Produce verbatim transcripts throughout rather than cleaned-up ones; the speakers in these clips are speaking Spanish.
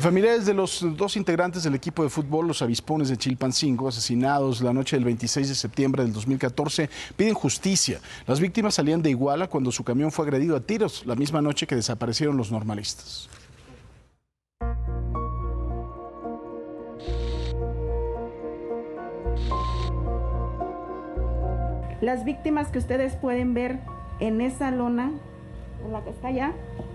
Familiares de los dos integrantes del equipo de fútbol, los Avispones de Chilpancingo, asesinados la noche del veintiséis de septiembre del dos mil catorce, piden justicia. Las víctimas salían de Iguala cuando su camión fue agredido a tiros, la misma noche que desaparecieron los normalistas. Las víctimas que ustedes pueden ver en esa lona, en la que está allá,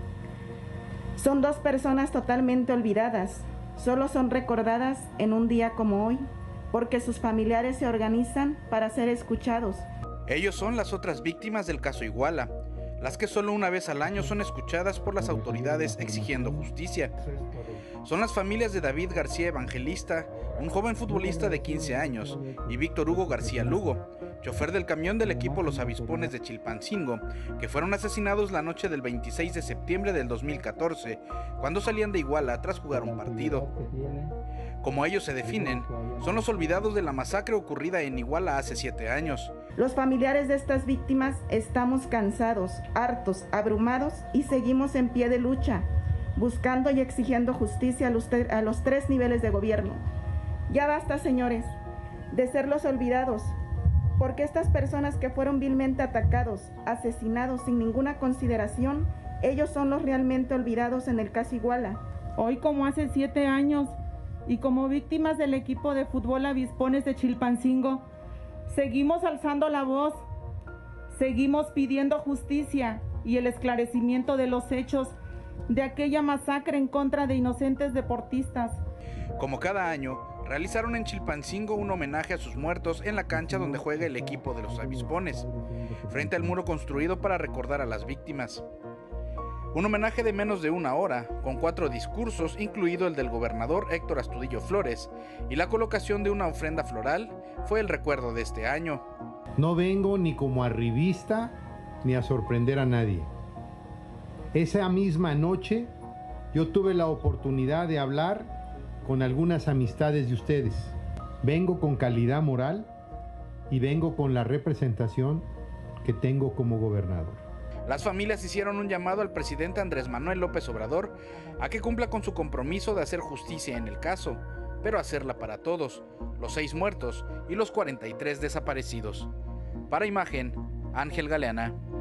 son dos personas totalmente olvidadas. Solo son recordadas en un día como hoy, porque sus familiares se organizan para ser escuchados. Ellos son las otras víctimas del caso Iguala, las que solo una vez al año son escuchadas por las autoridades exigiendo justicia. Son las familias de David García Evangelista, un joven futbolista de quince años, y Víctor Hugo García Lugo, chofer del camión del equipo Los Avispones de Chilpancingo, que fueron asesinados la noche del veintiséis de septiembre del dos mil catorce, cuando salían de Iguala tras jugar un partido. Como ellos se definen, son los olvidados de la masacre ocurrida en Iguala hace siete años. Los familiares de estas víctimas estamos cansados, hartos, abrumados y seguimos en pie de lucha, buscando y exigiendo justicia a los, a los tres niveles de gobierno. Ya basta, señores, de ser los olvidados, porque estas personas que fueron vilmente atacados, asesinados sin ninguna consideración, ellos son los realmente olvidados en el caso Iguala. Hoy, como hace siete años, y como víctimas del equipo de fútbol Avispones de Chilpancingo, seguimos alzando la voz, seguimos pidiendo justicia y el esclarecimiento de los hechos de aquella masacre en contra de inocentes deportistas. Como cada año, realizaron en Chilpancingo un homenaje a sus muertos en la cancha donde juega el equipo de los Avispones, frente al muro construido para recordar a las víctimas. Un homenaje de menos de una hora, con cuatro discursos, incluido el del gobernador Héctor Astudillo Flores, y la colocación de una ofrenda floral, fue el recuerdo de este año. No vengo ni como arribista, ni a sorprender a nadie. Esa misma noche, yo tuve la oportunidad de hablar con algunas amistades de ustedes. Vengo con calidad moral y vengo con la representación que tengo como gobernador. Las familias hicieron un llamado al presidente Andrés Manuel López Obrador a que cumpla con su compromiso de hacer justicia en el caso, pero hacerla para todos, los seis muertos y los cuarenta y tres desaparecidos. Para Imagen, Ángel Galeana.